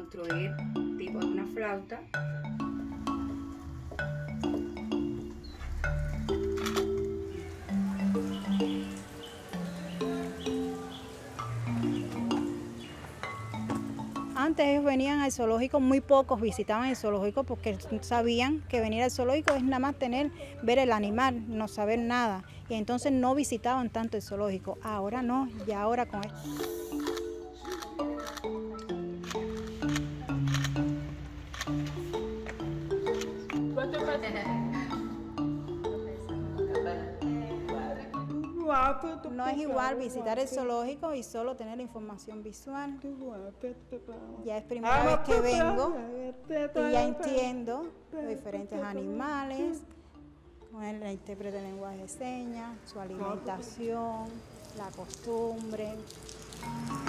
construir tipo de una flauta. Antes ellos venían al zoológico, muy pocos visitaban el zoológico porque sabían que venir al zoológico es nada más ver el animal, no saber nada. Y entonces no visitaban tanto el zoológico. Ahora no, y ahora con esto. No es igual visitar el zoológico y solo tener la información visual. Ya es primera vez que vengo y ya entiendo los diferentes animales, con la intérprete de lenguaje de señas, su alimentación, la costumbre.